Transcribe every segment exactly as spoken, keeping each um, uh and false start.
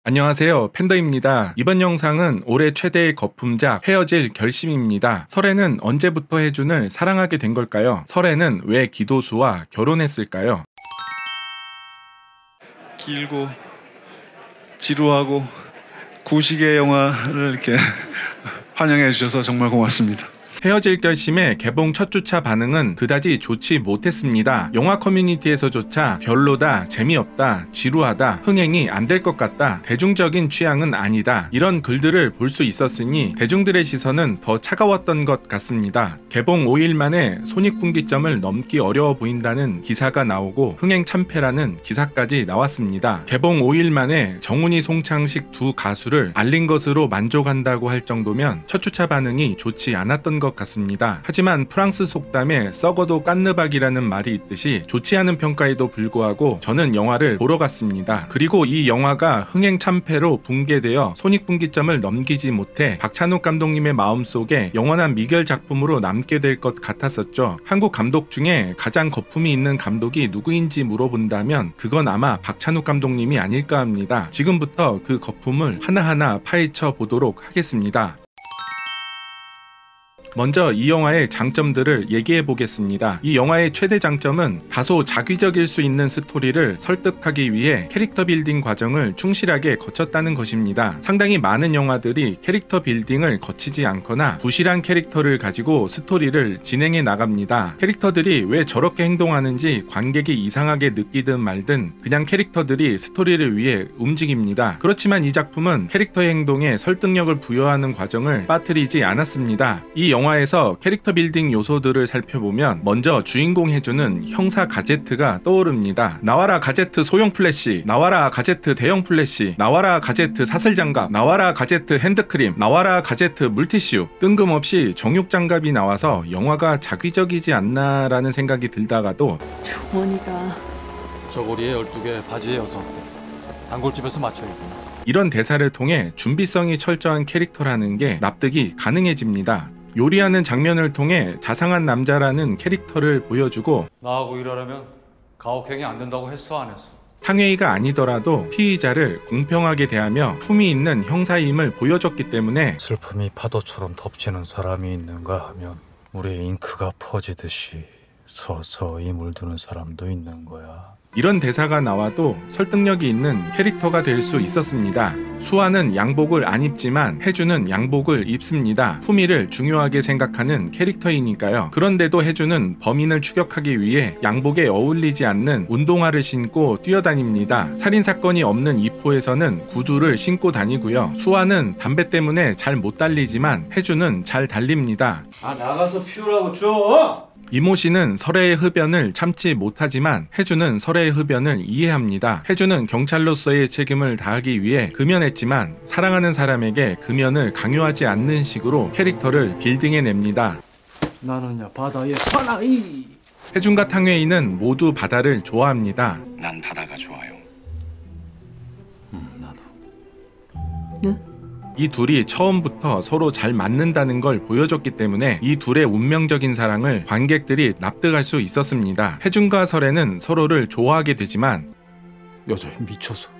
안녕하세요, 팬더입니다. 이번 영상은 올해 최대의 거품작 헤어질 결심입니다. 설애는 언제부터 혜준을 사랑하게 된 걸까요? 설애는 왜 기도수와 결혼했을까요? 길고 지루하고 구식의 영화를 이렇게 환영해 주셔서 정말 고맙습니다. 헤어질 결심의 개봉 첫 주차 반응은 그다지 좋지 못했습니다. 영화 커뮤니티에서조차 별로다, 재미없다, 지루하다, 흥행이 안 될 것 같다, 대중적인 취향은 아니다, 이런 글들을 볼 수 있었으니 대중들의 시선은 더 차가웠던 것 같습니다. 개봉 오 일 만에 손익분기점을 넘기 어려워 보인다는 기사가 나오고 흥행 참패라는 기사까지 나왔습니다. 개봉 오 일 만에 정훈이, 송창식 두 가수를 알린 것으로 만족한다고 할 정도면 첫 주차 반응이 좋지 않았던 것 같습니다. 하지만 프랑스 속담에 썩어도 깐느박이라는 말이 있듯이 좋지 않은 평가에도 불구하고 저는 영화를 보러 갔습니다. 그리고 이 영화가 흥행 참패로 붕괴되어 손익분기점을 넘기지 못해 박찬욱 감독님의 마음속에 영원한 미결 작품으로 남게 될 것 같았었죠. 한국 감독 중에 가장 거품이 있는 감독이 누구인지 물어본다면 그건 아마 박찬욱 감독님이 아닐까 합니다. 지금부터 그 거품을 하나하나 파헤쳐 보도록 하겠습니다. 먼저 이 영화의 장점들을 얘기해 보겠습니다. 이 영화의 최대 장점은 다소 자기적일 수 있는 스토리를 설득하기 위해 캐릭터 빌딩 과정을 충실하게 거쳤다는 것입니다. 상당히 많은 영화들이 캐릭터 빌딩을 거치지 않거나 부실한 캐릭터를 가지고 스토리를 진행해 나갑니다. 캐릭터들이 왜 저렇게 행동하는지 관객이 이상하게 느끼든 말든 그냥 캐릭터들이 스토리를 위해 움직입니다. 그렇지만 이 작품은 캐릭터의 행동에 설득력을 부여하는 과정을 빠뜨리지 않았습니다. 이 영화에서 캐릭터 빌딩 요소들을 살펴보면 먼저 주인공 혜준은 형사 가제트가 떠오릅니다. 나와라 가제트 소형 플래시, 나와라 가제트 대형 플래시, 나와라 가제트 사슬장갑, 나와라 가제트 핸드크림, 나와라 가제트 물티슈, 뜬금없이 정육장갑이 나와서 영화가 자기적이지 않나 라는 생각이 들다가도 주머니가 저고리에 열두 개, 바지에 여섯 개, 단골집에서 맞춰 입고 이런 대사를 통해 준비성이 철저한 캐릭터라는 게 납득이 가능해집니다. 요리하는 장면을 통해 자상한 남자라는 캐릭터를 보여주고 나하고 일하려면 가혹행위 안 된다고 했어 안 했어? 항해이가 아니더라도 피의자를 공평하게 대하며 품위 있는 형사임을 보여줬기 때문에 슬픔이 파도처럼 덮치는 사람이 있는가 하면 우리의 잉크가 퍼지듯이 서서히 물드는 사람도 있는 거야. 이런 대사가 나와도 설득력이 있는 캐릭터가 될 수 있었습니다. 수아는 양복을 안 입지만 혜준은 양복을 입습니다. 품위를 중요하게 생각하는 캐릭터이니까요. 그런데도 혜준은 범인을 추격하기 위해 양복에 어울리지 않는 운동화를 신고 뛰어다닙니다. 살인사건이 없는 이포에서는 구두를 신고 다니고요. 수아는 담배 때문에 잘 못 달리지만 혜준은 잘 달립니다. 아, 나가서 피우라고 줘! 이모 씨는 설애의 흡연을 참지 못하지만 혜준은 설애의 흡연을 이해합니다. 혜준은 경찰로서의 책임을 다하기 위해 금연했지만 사랑하는 사람에게 금연을 강요하지 않는 식으로 캐릭터를 빌딩해냅니다. 나는야 바다의 사나이. 혜준과 탕웨이는 모두 바다를 좋아합니다. 난 바다가 좋아요. 음, 나도. 네? 이 둘이 처음부터 서로 잘 맞는다는 걸 보여줬기 때문에 이 둘의 운명적인 사랑을 관객들이 납득할 수 있었습니다. 혜준과 설애는 서로를 좋아하게 되지만 여자에 미쳐서.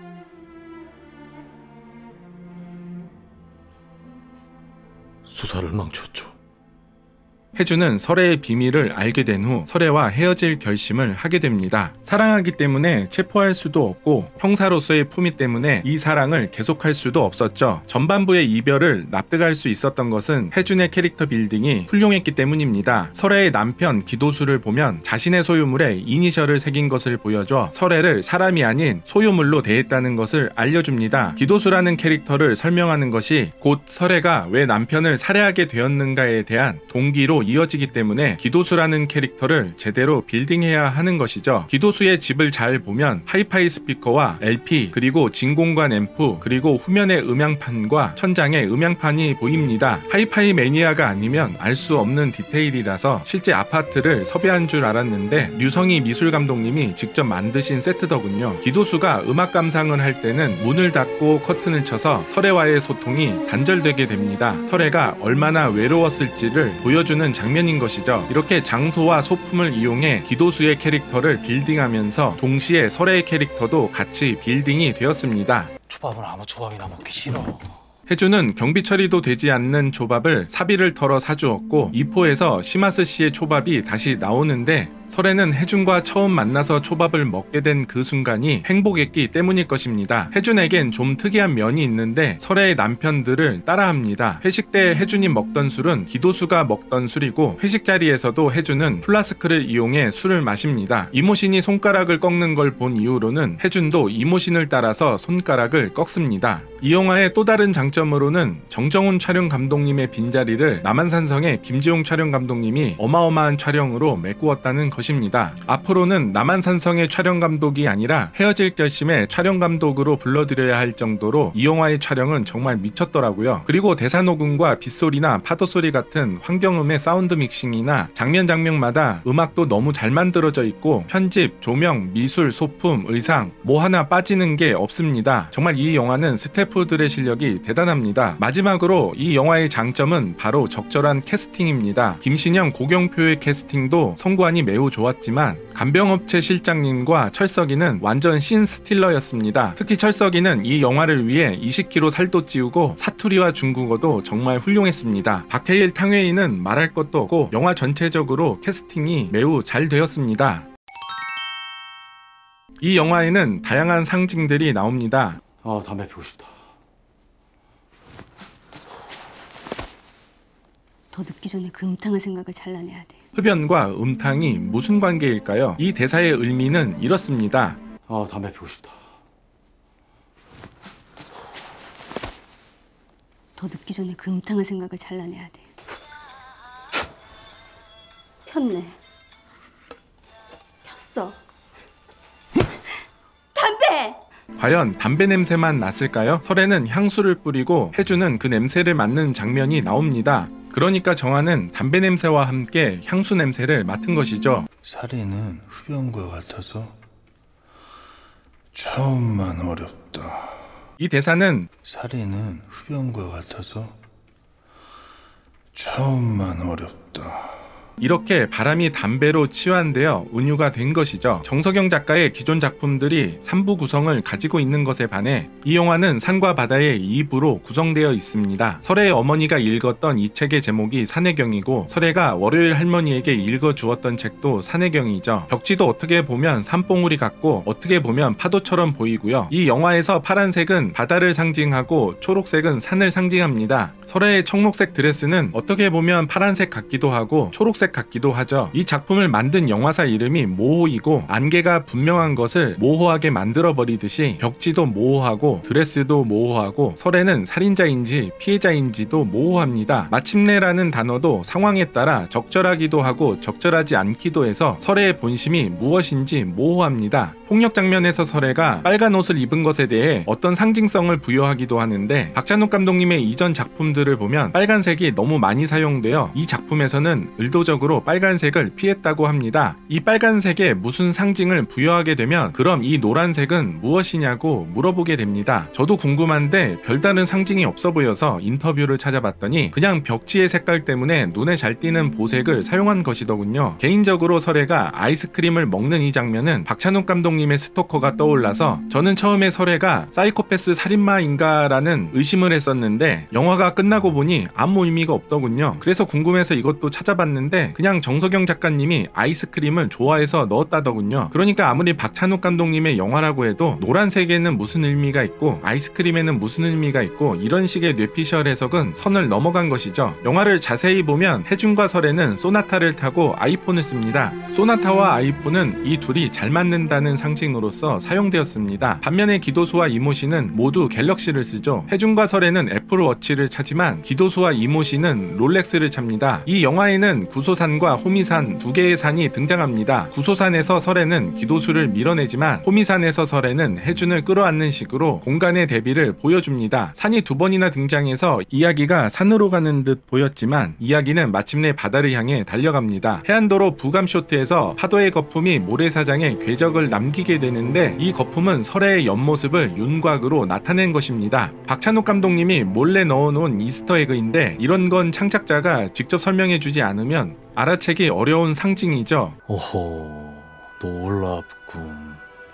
수사를 망쳤죠. 혜준은 설애의 비밀을 알게 된 후 설애와 헤어질 결심을 하게 됩니다. 사랑하기 때문에 체포할 수도 없고 형사로서의 품위 때문에 이 사랑을 계속할 수도 없었죠. 전반부의 이별을 납득할 수 있었던 것은 혜준의 캐릭터 빌딩이 훌륭했기 때문입니다. 설애의 남편 기도수를 보면 자신의 소유물에 이니셜을 새긴 것을 보여줘 설애를 사람이 아닌 소유물로 대했다는 것을 알려줍니다. 기도수라는 캐릭터를 설명하는 것이 곧 설애가 왜 남편을 살해하게 되었는가에 대한 동기로 이어지기 때문에 기도수라는 캐릭터를 제대로 빌딩해야 하는 것이죠. 기도수의 집을 잘 보면 하이파이 스피커와 엘피 그리고 진공관 앰프 그리고 후면의 음향판과 천장에 음향판이 보입니다. 하이파이 매니아가 아니면 알 수 없는 디테일이라서 실제 아파트를 섭외한 줄 알았는데 류성희 미술감독님이 직접 만드신 세트더군요. 기도수가 음악 감상을 할 때는 문을 닫고 커튼을 쳐서 설애와의 소통이 단절되게 됩니다. 설애가 얼마나 외로웠을지를 보여주는 나오는 장면인 것이죠. 이렇게 장소와 소품을 이용해 기도수의 캐릭터를 빌딩하면서 동시에 설애의 캐릭터도 같이 빌딩이 되었습니다. 초밥은 아무 초밥이나 먹기 싫어. 혜주는 경비 처리도 되지 않는 초밥을 사비를 털어 사주었고 이포에서 시마스 씨의 초밥이 다시 나오는데 설애는 혜준과 처음 만나서 초밥을 먹게 된 그 순간이 행복했기 때문일 것입니다. 혜준에겐 좀 특이한 면이 있는데 설애의 남편들을 따라합니다. 회식 때 혜준이 먹던 술은 기도수가 먹던 술이고 회식 자리에서도 혜준은 플라스크를 이용해 술을 마십니다. 이모신이 손가락을 꺾는 걸 본 이후로는 혜준도 이모신을 따라서 손가락을 꺾습니다. 이 영화의 또 다른 장점으로는 정정훈 촬영 감독님의 빈자리를 남한산성의 김지용 촬영 감독님이 어마어마한 촬영으로 메꾸었다는 것입니다. 앞으로는 남한산성의 촬영 감독이 아니라 헤어질 결심에 촬영 감독으로 불러드려야 할 정도로 이 영화의 촬영은 정말 미쳤더라고요. 그리고 대사 녹음과 빗소리나 파도소리 같은 환경음의 사운드 믹싱이나 장면 장면마다 음악도 너무 잘 만들어져 있고 편집, 조명, 미술, 소품, 의상 뭐 하나 빠지는 게 없습니다. 정말 이 영화는 스태프들의 실력이 대단합니다. 마지막으로 이 영화의 장점은 바로 적절한 캐스팅입니다. 김신영, 고경표의 캐스팅도 성구안이 매우 좋았지만 간병업체 실장님과 철석이는 완전 신 스틸러였습니다. 특히 철석이는 이 영화를 위해 이십 킬로그램 살도 찌우고 사투리와 중국어도 정말 훌륭했습니다. 박해일, 탕웨이는 말할 것도 없고 영화 전체적으로 캐스팅이 매우 잘 되었습니다. 이 영화에는 다양한 상징들이 나옵니다. 아, 담배 피우고 싶다. 더 늦기 전에 그 음탕한 생각을 잘라내야 돼. 흡연과 음탕이 무슨 관계일까요? 이 대사의 의미는 이렇습니다. 아, 담배 피우고 싶다. 더 늦기 전에 그 음탕한 생각을 잘라내야 돼. 폈네. 폈어. 담배! 과연 담배 냄새만 났을까요? 설애는 향수를 뿌리고 혜주는 그 냄새를 맡는 장면이 나옵니다. 그러니까 정화는 담배 냄새와 함께 향수 냄새를 맡은 것이죠. 살인은 흡연과 같아서 처음만 어렵다. 이 대사는 살인은 흡연과 같아서 처음만 어렵다. 이렇게 바람이 담배로 치환되어 은유가 된 것이죠. 정석영 작가의 기존 작품들이 삼 부 구성을 가지고 있는 것에 반해 이 영화는 산과 바다의 이 부로 구성되어 있습니다. 설애의 어머니가 읽었던 이 책의 제목이 산해경이고 설애가 월요일 할머니에게 읽어주었던 책도 산해경이죠. 벽지도 어떻게 보면 산봉우리 같고 어떻게 보면 파도처럼 보이고요. 이 영화에서 파란색은 바다를 상징하고 초록색은 산을 상징합니다. 설애의 청록색 드레스는 어떻게 보면 파란색 같기도 하고 초록색 같기도 하죠. 이 작품을 만든 영화사 이름이 모호이고 안개가 분명한 것을 모호하게 만들어버리듯이 벽지도 모호하고 드레스도 모호하고 설애는 살인자인지 피해자인지도 모호합니다. 마침내라는 단어도 상황에 따라 적절하기도 하고 적절하지 않기도 해서 설애의 본심이 무엇인지 모호합니다. 폭력 장면에서 설애가 빨간 옷을 입은 것에 대해 어떤 상징성을 부여하기도 하는데 박찬욱 감독님의 이전 작품들을 보면 빨간색이 너무 많이 사용되어 이 작품에서는 의도적 으로 빨간색을 피했다고 합니다. 이 빨간색에 무슨 상징을 부여하게 되면 그럼 이 노란색은 무엇이냐고 물어보게 됩니다. 저도 궁금한데 별다른 상징이 없어 보여서 인터뷰를 찾아봤더니 그냥 벽지의 색깔 때문에 눈에 잘 띄는 보색을 사용한 것이더군요. 개인적으로 설애가 아이스크림을 먹는 이 장면은 박찬욱 감독님의 스토커가 떠올라서 저는 처음에 설애가 사이코패스 살인마인가 라는 의심을 했었는데 영화가 끝나고 보니 아무 의미가 없더군요. 그래서 궁금해서 이것도 찾아봤는데 그냥 정석영 작가님이 아이스크림을 좋아해서 넣었다더군요. 그러니까 아무리 박찬욱 감독님의 영화라고 해도 노란색에는 무슨 의미가 있고 아이스크림에는 무슨 의미가 있고 이런 식의 뇌피셜 해석은 선을 넘어간 것이죠. 영화를 자세히 보면 혜준과 설애는 소나타를 타고 아이폰을 씁니다. 소나타와 아이폰은 이 둘이 잘 맞는다는 상징으로서 사용되었습니다. 반면에 기도수와 이모씨는 모두 갤럭시를 쓰죠. 혜준과 설애는 애플워치를 차지만 기도수와 이모씨는 롤렉스를 찹니다. 이 영화에는 구속 구소산과 호미산 두 개의 산이 등장합니다. 구소산에서 설애는 기도수를 밀어내지만 호미산에서 설애는 해준을 끌어안는 식으로 공간의 대비를 보여줍니다. 산이 두 번이나 등장해서 이야기가 산으로 가는 듯 보였지만 이야기는 마침내 바다를 향해 달려갑니다. 해안도로 부감쇼트에서 파도의 거품이 모래사장에 궤적을 남기게 되는데 이 거품은 설애의 옆모습을 윤곽으로 나타낸 것입니다. 박찬욱 감독님이 몰래 넣어놓은 이스터에그인데 이런 건 창작자가 직접 설명해주지 않으면 알아채기 어려운 상징이죠. 오호, 놀랍군.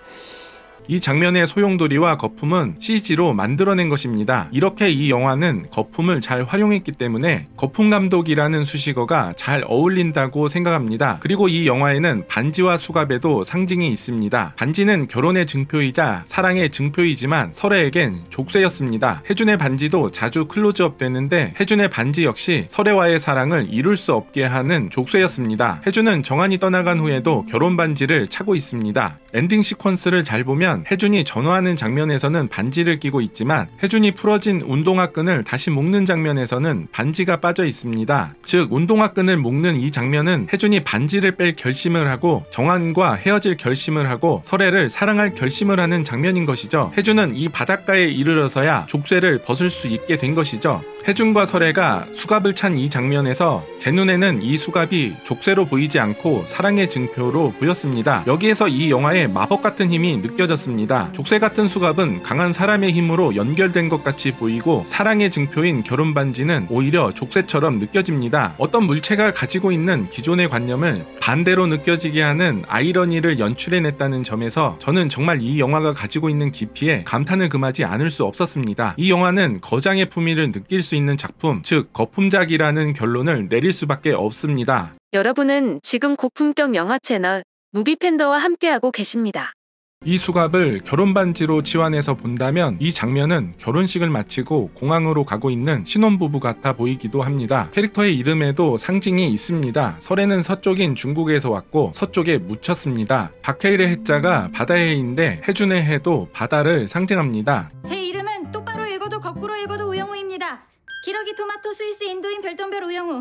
이 장면의 소용돌이와 거품은 씨지로 만들어낸 것입니다. 이렇게 이 영화는 거품을 잘 활용했기 때문에 거품감독이라는 수식어가 잘 어울린다고 생각합니다. 그리고 이 영화에는 반지와 수갑에도 상징이 있습니다. 반지는 결혼의 증표이자 사랑의 증표이지만 설애에겐 족쇄였습니다. 해준의 반지도 자주 클로즈업 되는데 해준의 반지 역시 설애와의 사랑을 이룰 수 없게 하는 족쇄였습니다. 해준은 정한이 떠나간 후에도 결혼 반지를 차고 있습니다. 엔딩 시퀀스를 잘 보면 해준이 전화하는 장면에서는 반지를 끼고 있지만 해준이 풀어진 운동화 끈을 다시 묶는 장면에서는 반지가 빠져 있습니다. 즉 운동화 끈을 묶는 이 장면은 해준이 반지를 뺄 결심을 하고 정한과 헤어질 결심을 하고 설애를 사랑할 결심을 하는 장면인 것이죠. 해준은 이 바닷가에 이르러서야 족쇄를 벗을 수 있게 된 것이죠. 해준과 설애가 수갑을 찬 이 장면에서 제 눈에는 이 수갑이 족쇄로 보이지 않고 사랑의 증표로 보였습니다. 여기에서 이 영화의 마법 같은 힘이 느껴졌습니다. 족쇄 같은 수갑은 강한 사람의 힘으로 연결된 것 같이 보이고 사랑의 증표인 결혼 반지는 오히려 족쇄처럼 느껴집니다. 어떤 물체가 가지고 있는 기존의 관념을 반대로 느껴지게 하는 아이러니를 연출해냈다는 점에서 저는 정말 이 영화가 가지고 있는 깊이에 감탄을 금하지 않을 수 없었습니다. 이 영화는 거장의 품위를 느낄 수 있는 작품, 즉 거품작이라는 결론을 내릴 수밖에 없습니다. 여러분은 지금 고품격 영화 채널 무비팬더와 함께하고 계십니다. 이 수갑을 결혼 반지로 치환해서 본다면 이 장면은 결혼식을 마치고 공항으로 가고 있는 신혼부부 같아 보이기도 합니다. 캐릭터의 이름에도 상징이 있습니다. 설애는 서쪽인 중국에서 왔고 서쪽에 묻혔습니다. 박해일의 해자가 바다의 해인데 해준의 해도 바다를 상징합니다. 제 이름은 똑바로 읽어도 거꾸로 읽어도 우영우입니다. 기러기 토마토 스위스 인도인 별똥별 우영우.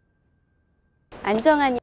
안정환이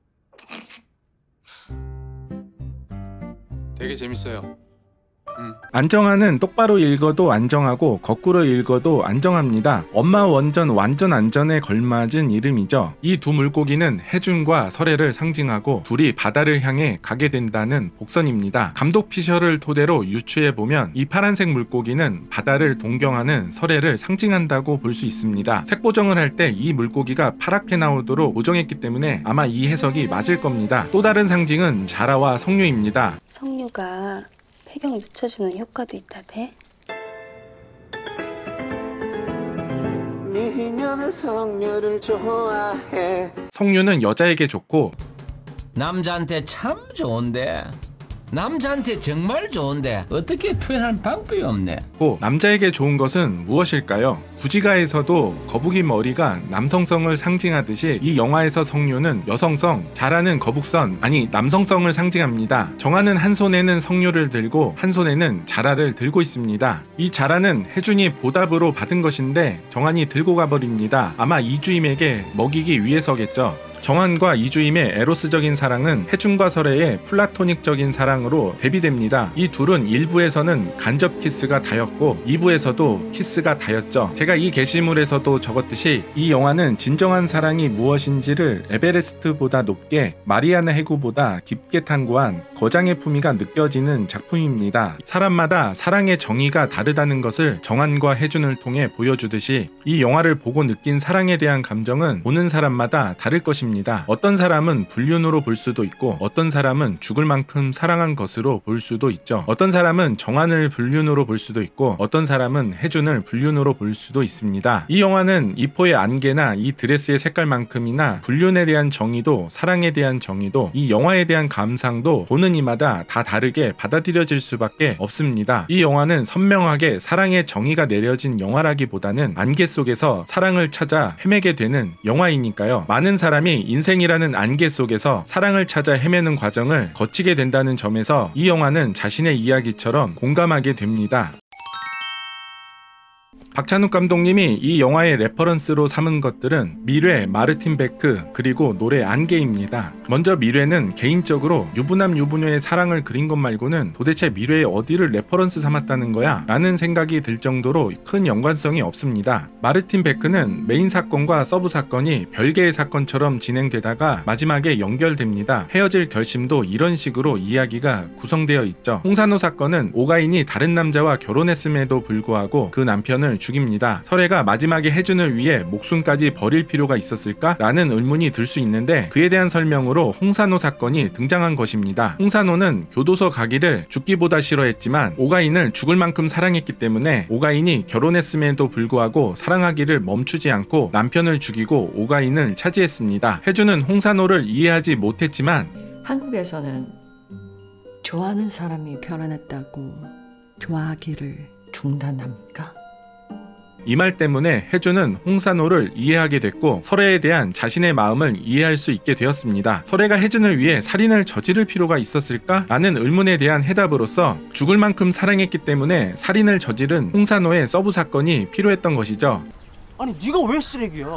되게 재밌어요. 음. 안정환은 똑바로 읽어도 안정하고 거꾸로 읽어도 안정합니다. 엄마 원전 완전 안전에 걸맞은 이름이죠. 이 두 물고기는 해준과 설애를 상징하고 둘이 바다를 향해 가게 된다는 복선입니다. 감독 피셜을 토대로 유추해보면 이 파란색 물고기는 바다를 동경하는 설애를 상징한다고 볼 수 있습니다. 색 보정을 할 때 이 물고기가 파랗게 나오도록 보정했기 때문에 아마 이 해석이 맞을 겁니다. 또 다른 상징은 자라와 석류입니다. 석류가 폐경 늦춰주는 효과도 있다대. 미녀는 석류를 좋아해. 석류는 여자에게 좋고 남자한테 참 좋은데 남자한테 정말 좋은데 어떻게 표현할 방법이 없네. 고 남자에게 좋은 것은 무엇일까요? 구지가에서도 거북이 머리가 남성성을 상징하듯이 이 영화에서 석류는 여성성, 자라는 거북선, 아니 남성성을 상징합니다. 정한은 한 손에는 석류를 들고 한 손에는 자라를 들고 있습니다. 이 자라는 해준이 보답으로 받은 것인데 정한이 들고 가버립니다. 아마 이주임에게 먹이기 위해서겠죠. 정한과 이주임의 에로스적인 사랑은 해준과 설애의 플라토닉적인 사랑으로 대비됩니다. 이 둘은 일 부에서는 간접 키스가 다였고 이 부에서도 키스가 다였죠. 제가 이 게시물에서도 적었듯이 이 영화는 진정한 사랑이 무엇인지를 에베레스트보다 높게 마리아나 해구보다 깊게 탐구한 거장의 품위가 느껴지는 작품입니다. 사람마다 사랑의 정의가 다르다는 것을 정한과 해준을 통해 보여주듯이 이 영화를 보고 느낀 사랑에 대한 감정은 보는 사람마다 다를 것입니다. 어떤 사람은 불륜으로 볼 수도 있고 어떤 사람은 죽을 만큼 사랑한 것으로 볼 수도 있죠. 어떤 사람은 정한을 불륜으로 볼 수도 있고 어떤 사람은 해준을 불륜으로 볼 수도 있습니다. 이 영화는 이포의 안개나 이 드레스의 색깔만큼이나 불륜에 대한 정의도 사랑에 대한 정의도 이 영화에 대한 감상도 보는 이마다 다 다르게 받아들여질 수밖에 없습니다. 이 영화는 선명하게 사랑의 정의가 내려진 영화라기보다는 안개 속에서 사랑을 찾아 헤매게 되는 영화이니까요. 많은 사람이 인생이라는 안개 속에서 사랑을 찾아 헤매는 과정을 거치게 된다는 점에서 이 영화는 자신의 이야기처럼 공감하게 됩니다. 박찬욱 감독님이 이 영화의 레퍼런스로 삼은 것들은 미뢰, 마르틴 베크, 그리고 노래 안개입니다. 먼저 미뢰는 개인적으로 유부남 유부녀의 사랑을 그린 것 말고는 도대체 미뢰의 어디를 레퍼런스 삼았다는 거야? 라는 생각이 들 정도로 큰 연관성이 없습니다. 마르틴 베크는 메인 사건과 서브 사건이 별개의 사건처럼 진행되다가 마지막에 연결됩니다. 헤어질 결심도 이런 식으로 이야기가 구성되어 있죠. 홍산호 사건은 오가인이 다른 남자와 결혼했음에도 불구하고 그 남편을 죽입니다. 설애가 마지막에 혜준을 위해 목숨까지 버릴 필요가 있었을까? 라는 의문이 들 수 있는데 그에 대한 설명으로 홍산호 사건이 등장한 것입니다. 홍산호는 교도소 가기를 죽기보다 싫어했지만 오가인을 죽을 만큼 사랑했기 때문에 오가인이 결혼했음에도 불구하고 사랑하기를 멈추지 않고 남편을 죽이고 오가인을 차지했습니다. 혜준은 홍산호를 이해하지 못했지만 한국에서는 좋아하는 사람이 결혼했다고 좋아하기를 중단합니까? 이 말 때문에 혜준은 홍산호를 이해하게 됐고 설애에 대한 자신의 마음을 이해할 수 있게 되었습니다. 설애가 혜준을 위해 살인을 저지를 필요가 있었을까? 라는 의문에 대한 해답으로서 죽을 만큼 사랑했기 때문에 살인을 저지른 홍산호의 서브 사건이 필요했던 것이죠. 아니 네가 왜 쓰레기야?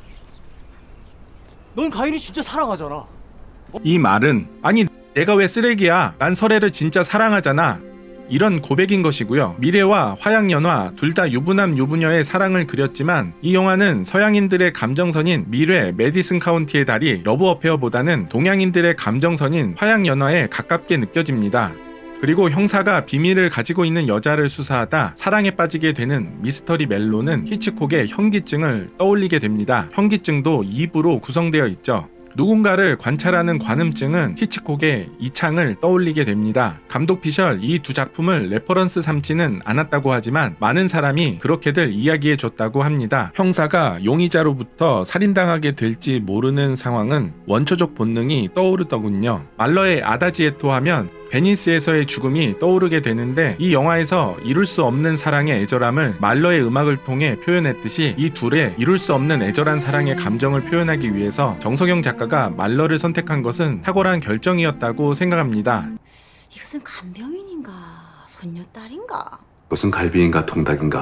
넌 가인이 진짜 사랑하잖아. 이 말은 아니 내가 왜 쓰레기야? 난 설애를 진짜 사랑하잖아. 이런 고백인 것이고요. 미래와 화양연화 둘 다 유부남 유부녀의 사랑을 그렸지만 이 영화는 서양인들의 감정선인 미래 메디슨 카운티의 달이 러브어페어보다는 동양인들의 감정선인 화양연화에 가깝게 느껴집니다. 그리고 형사가 비밀을 가지고 있는 여자를 수사하다 사랑에 빠지게 되는 미스터리 멜로는 히치콕의 현기증을 떠올리게 됩니다. 현기증도 이 부로 구성되어 있죠. 누군가를 관찰하는 관음증은 히치콕의 이창을 떠올리게 됩니다. 감독 피셜 이 두 작품을 레퍼런스 삼지는 않았다고 하지만 많은 사람이 그렇게들 이야기해줬다고 합니다. 형사가 용의자로부터 살인당하게 될지 모르는 상황은 원초적 본능이 떠오르더군요. 말러의 아다지에토 하면 베니스에서의 죽음이 떠오르게 되는데 이 영화에서 이룰 수 없는 사랑의 애절함을 말러의 음악을 통해 표현했듯이 이 둘의 이룰 수 없는 애절한 사랑의 감정을 표현하기 위해서 정석영 작가가 말러를 선택한 것은 탁월한 결정이었다고 생각합니다. 이것은 간병인인가 손녀딸인가? 무슨 갈비인가 통닭인가?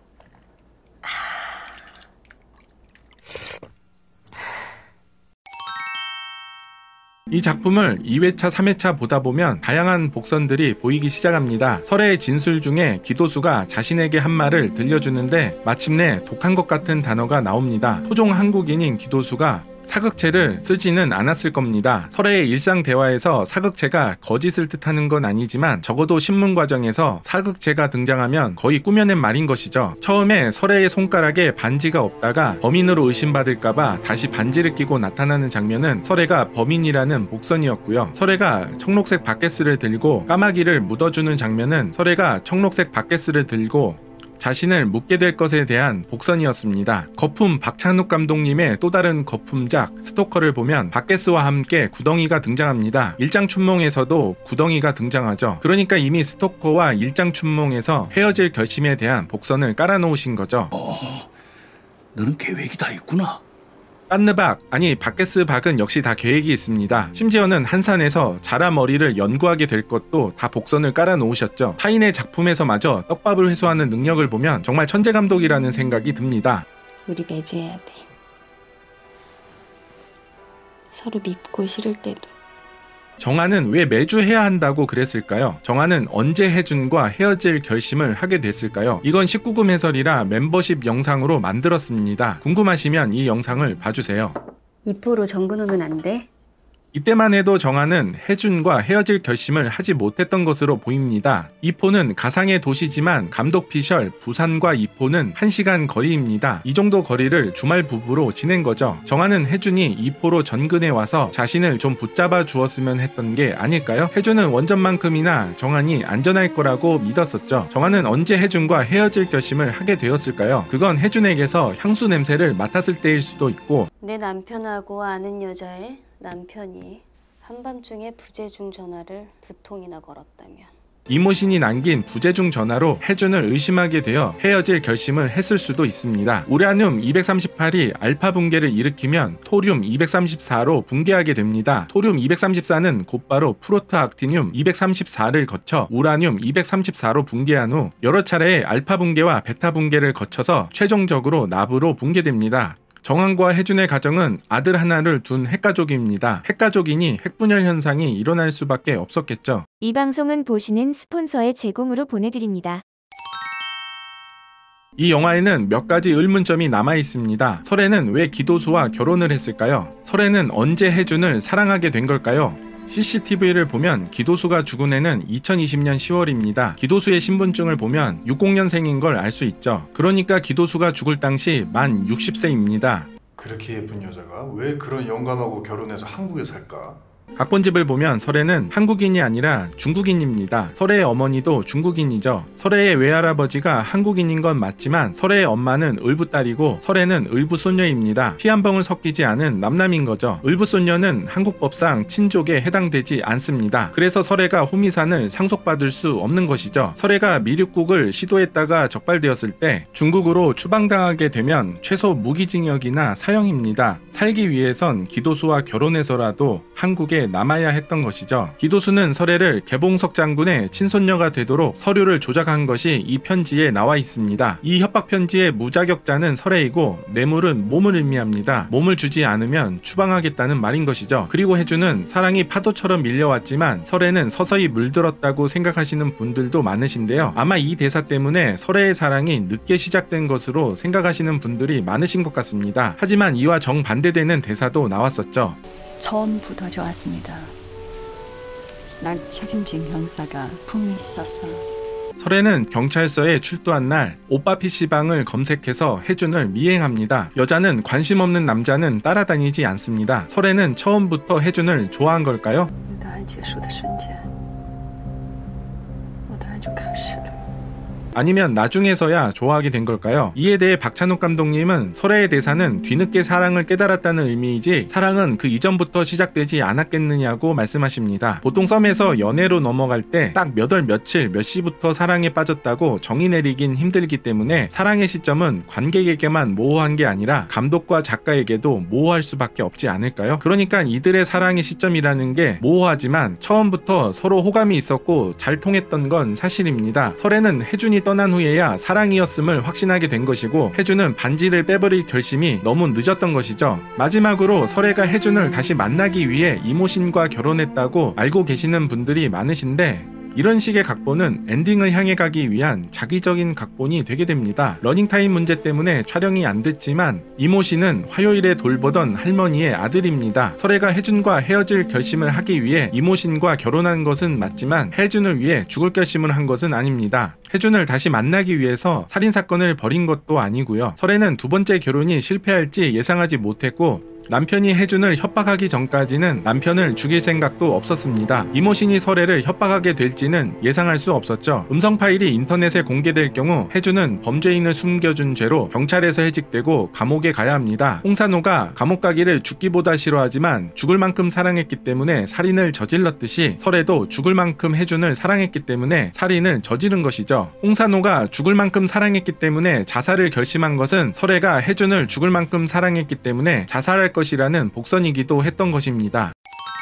이 작품을 이 회차, 삼 회차 보다 보면 다양한 복선들이 보이기 시작합니다. 설애의 진술 중에 기도수가 자신에게 한 말을 들려주는데 마침내 독한 것 같은 단어가 나옵니다. 토종 한국인인 기도수가 사극체를 쓰지는 않았을 겁니다. 설애의 일상 대화에서 사극체가 거짓을 뜻하는 건 아니지만 적어도 신문 과정에서 사극체가 등장하면 거의 꾸며낸 말인 것이죠. 처음에 설애의 손가락에 반지가 없다가 범인으로 의심받을까봐 다시 반지를 끼고 나타나는 장면은 설애가 범인이라는 복선이었고요. 설애가 청록색 바켓을 들고 까마귀를 묻어주는 장면은 설애가 청록색 바켓을 들고 자신을 묻게 될 것에 대한 복선이었습니다. 거품 박찬욱 감독님의 또 다른 거품작 스토커를 보면 바켓스와 함께 구덩이가 등장합니다. 일장춘몽에서도 구덩이가 등장하죠. 그러니까 이미 스토커와 일장춘몽에서 헤어질 결심에 대한 복선을 깔아놓으신 거죠. 어, 너는 계획이 다 있구나. 빤느박, 아니 바켓스 박은 역시 다 계획이 있습니다. 심지어는 한산에서 자라 머리를 연구하게 될 것도 다 복선을 깔아놓으셨죠. 타인의 작품에서마저 떡밥을 회수하는 능력을 보면 정말 천재 감독이라는 생각이 듭니다. 우리 매주해야 돼. 서로 믿고 싫을 때도. 정아는 왜 매주 해야 한다고 그랬을까요? 정아는 언제 혜준과 헤어질 결심을 하게 됐을까요? 이건 십구 금 해설이라 멤버십 영상으로 만들었습니다. 궁금하시면 이 영상을 봐주세요. 이포로 정근오면 안 돼? 이때만 해도 정아는 혜준과 헤어질 결심을 하지 못했던 것으로 보입니다. 이포는 가상의 도시지만 감독 피셜 부산과 이포는 한 시간 거리입니다. 이 정도 거리를 주말 부부로 지낸 거죠. 정아는 혜준이 이포로 전근에 와서 자신을 좀 붙잡아 주었으면 했던 게 아닐까요? 혜준은 원전만큼이나 정한이 안전할 거라고 믿었었죠. 정아는 언제 혜준과 헤어질 결심을 하게 되었을까요? 그건 혜준에게서 향수 냄새를 맡았을 때일 수도 있고 내 남편하고 아는 여자의 남편이 한밤중에 부재중 전화를 두 통이나 걸었다면 이모신이 남긴 부재중 전화로 혜준을 의심하게 되어 헤어질 결심을 했을 수도 있습니다. 우라늄 이백삼십팔이 알파 붕괴를 일으키면 토륨 이백삼십사로 붕괴하게 됩니다. 토륨 이백삼십사는 곧바로 프로토악티늄 이백삼십사를 거쳐 우라늄 이백삼십사로 붕괴한 후 여러 차례의 알파 붕괴와 베타 붕괴를 거쳐서 최종적으로 나부로 붕괴됩니다. 정환과 혜준의 가정은 아들 하나를 둔 핵가족입니다. 핵가족이니 핵분열 현상이 일어날 수밖에 없었겠죠. 이 방송은 보시는 스폰서의 제공으로 보내드립니다. 이 영화에는 몇 가지 의문점이 남아 있습니다. 설애는 왜 기도수와 결혼을 했을까요? 설애는 언제 혜준을 사랑하게 된 걸까요? 씨씨티비를 보면 기도수가 죽은 해는 이천이십년 시월입니다. 기도수의 신분증을 보면 육십년생인 걸 알 수 있죠. 그러니까 기도수가 죽을 당시 만 육십세입니다. 그렇게 예쁜 여자가 왜 그런 영감하고 결혼해서 한국에 살까? 각본집을 보면 설애는 한국인이 아니라 중국인입니다. 설애의 어머니도 중국인이죠. 설애의 외할아버지가 한국인인 건 맞지만 설애의 엄마는 을부딸이고 설애는 을부손녀입니다. 피 한 방울 섞이지 않은 남남인 거죠. 을부손녀는 한국법상 친족에 해당되지 않습니다. 그래서 설애가 호미산을 상속받을 수 없는 것이죠. 설애가 미륵국을 시도했다가 적발되었을 때 중국으로 추방당하게 되면 최소 무기징역이나 사형입니다. 살기 위해선 기도수와 결혼해서라도 한국에 남아야 했던 것이죠. 기도수는 설애를 개봉석 장군의 친손녀가 되도록 서류를 조작한 것이 이 편지에 나와 있습니다. 이 협박 편지의 무자격자는 설애이고 뇌물은 몸을 의미합니다. 몸을 주지 않으면 추방하겠다는 말인 것이죠. 그리고 혜준은 사랑이 파도처럼 밀려왔지만 설애는 서서히 물들었다고 생각하시는 분들도 많으신데요. 아마 이 대사 때문에 설애의 사랑이 늦게 시작된 것으로 생각하시는 분들이 많으신 것 같습니다. 하지만 이와 정반대되는 대사도 나왔었죠. 처음부터 좋았습니다. 날 책임진 형사가 품이 있어서. 설애는 경찰서에 출두한 날 오빠 피씨방을 검색해서 혜준을 미행합니다. 여자는 관심 없는 남자는 따라다니지 않습니다. 설애는 처음부터 혜준을 좋아한 걸까요? 아니면 나중에서야 좋아하게 된 걸까요? 이에 대해 박찬욱 감독님은 설애의 대사는 뒤늦게 사랑을 깨달았다는 의미이지 사랑은 그 이전부터 시작되지 않았겠느냐고 말씀하십니다. 보통 썸에서 연애로 넘어갈 때 딱 몇 월 며칠 몇 시부터 사랑에 빠졌다고 정의 내리긴 힘들기 때문에 사랑의 시점은 관객에게만 모호한 게 아니라 감독과 작가에게도 모호할 수밖에 없지 않을까요? 그러니까 이들의 사랑의 시점이라는 게 모호하지만 처음부터 서로 호감이 있었고 잘 통했던 건 사실입니다. 설애는 혜준이 떠난 후에야 사랑이었음을 확신하게 된 것이고 혜준은 반지를 빼버릴 결심이 너무 늦었던 것이죠. 마지막으로 설애가 혜준을 다시 만나기 위해 이모신과 결혼했다고 알고 계시는 분들이 많으신데 이런 식의 각본은 엔딩을 향해 가기 위한 자기적인 각본이 되게 됩니다. 러닝타임 문제 때문에 촬영이 안 됐지만 이모씨는 화요일에 돌보던 할머니의 아들입니다. 설애가 혜준과 헤어질 결심을 하기 위해 이모신과 결혼한 것은 맞지만 혜준을 위해 죽을 결심을 한 것은 아닙니다. 혜준을 다시 만나기 위해서 살인사건을 벌인 것도 아니고요. 설애는 두 번째 결혼이 실패할지 예상하지 못했고 남편이 혜준을 협박하기 전까지는 남편을 죽일 생각도 없었습니다. 이모신이 설애를 협박하게 될지는 예상할 수 없었죠. 음성 파일이 인터넷에 공개될 경우 혜준은 범죄인을 숨겨준 죄로 경찰에서 해직되고 감옥에 가야 합니다. 홍산호가 감옥 가기를 죽기보다 싫어하지만 죽을 만큼 사랑했기 때문에 살인을 저질렀듯이 설애도 죽을 만큼 혜준을 사랑했기 때문에 살인을 저지른 것이죠. 홍산호가 죽을 만큼 사랑했기 때문에 자살을 결심한 것은 설애가 혜준을 죽을 만큼 사랑했기 때문에 자살할 것이라는 복선이기도 했던 것입니다.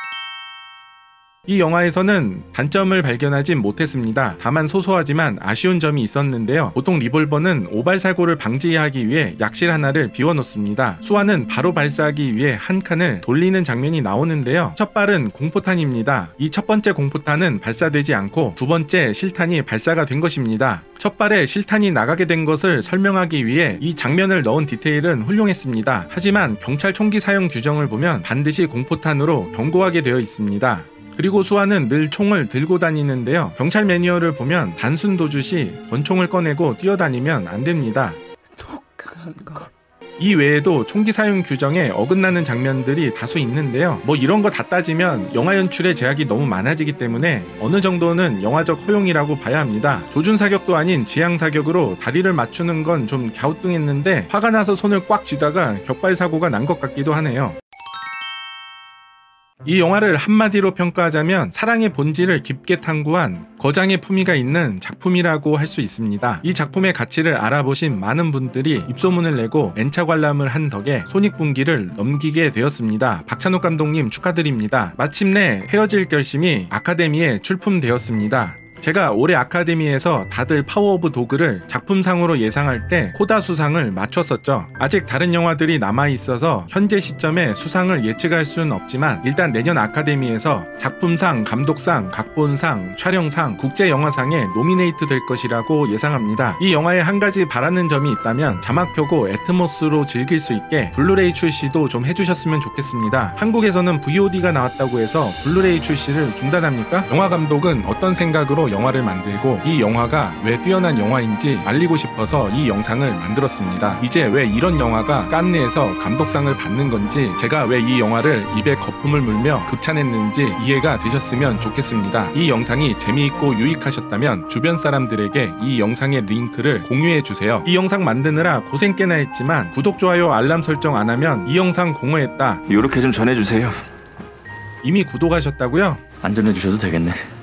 이 영화에서는 단점을 발견하진 못했습니다. 다만 소소하지만 아쉬운 점이 있었는데요. 보통 리볼버는 오발 사고를 방지하기 위해 약실 하나를 비워놓습니다. 수완은 바로 발사하기 위해 한 칸을 돌리는 장면이 나오는데요. 첫 발은 공포탄입니다. 이 첫 번째 공포탄은 발사되지 않고 두 번째 실탄이 발사가 된 것입니다. 첫 발에 실탄이 나가게 된 것을 설명하기 위해 이 장면을 넣은 디테일은 훌륭했습니다. 하지만 경찰 총기 사용 규정을 보면 반드시 공포탄으로 경고하게 되어 있습니다. 그리고 수완은 늘 총을 들고 다니는데요. 경찰 매뉴얼을 보면 단순 도주 시 권총을 꺼내고 뛰어다니면 안 됩니다. 독한 거. 이 외에도 총기 사용 규정에 어긋나는 장면들이 다수 있는데요. 뭐 이런 거 다 따지면 영화 연출에 제약이 너무 많아지기 때문에 어느 정도는 영화적 허용이라고 봐야 합니다. 조준 사격도 아닌 지향 사격으로 다리를 맞추는 건 좀 갸우뚱했는데 화가 나서 손을 꽉 쥐다가 격발 사고가 난 것 같기도 하네요. 이 영화를 한마디로 평가하자면 사랑의 본질을 깊게 탐구한 거장의 품위가 있는 작품이라고 할 수 있습니다. 이 작품의 가치를 알아보신 많은 분들이 입소문을 내고 N차 관람을 한 덕에 손익분기를 넘기게 되었습니다. 박찬욱 감독님 축하드립니다. 마침내 헤어질 결심이 아카데미에 출품되었습니다. 제가 올해 아카데미에서 다들 파워 오브 도그를 작품상으로 예상할 때 코다 수상을 맞췄었죠. 아직 다른 영화들이 남아있어서 현재 시점에 수상을 예측할 수는 없지만 일단 내년 아카데미에서 작품상, 감독상, 각본상, 촬영상, 국제영화상에 노미네이트 될 것이라고 예상합니다. 이 영화에 한 가지 바라는 점이 있다면 자막 켜고 애트모스로 즐길 수 있게 블루레이 출시도 좀 해주셨으면 좋겠습니다. 한국에서는 브이오디가 나왔다고 해서 블루레이 출시를 중단합니까? 영화 감독은 어떤 생각으로 영화를 만들고 이 영화가 왜 뛰어난 영화인지 알리고 싶어서 이 영상을 만들었습니다. 이제 왜 이런 영화가 깐느에서 감독상을 받는 건지, 제가 왜 이 영화를 입에 거품을 물며 극찬했는지 이해가 되셨으면 좋겠습니다. 이 영상이 재미있고 유익하셨다면 주변 사람들에게 이 영상의 링크를 공유해주세요. 이 영상 만드느라 고생 꽤나 했지만 구독, 좋아요, 알람 설정 안 하면 이 영상 공허했다, 요렇게 좀 전해주세요. 이미 구독하셨다고요? 안 전해주셔도 되겠네.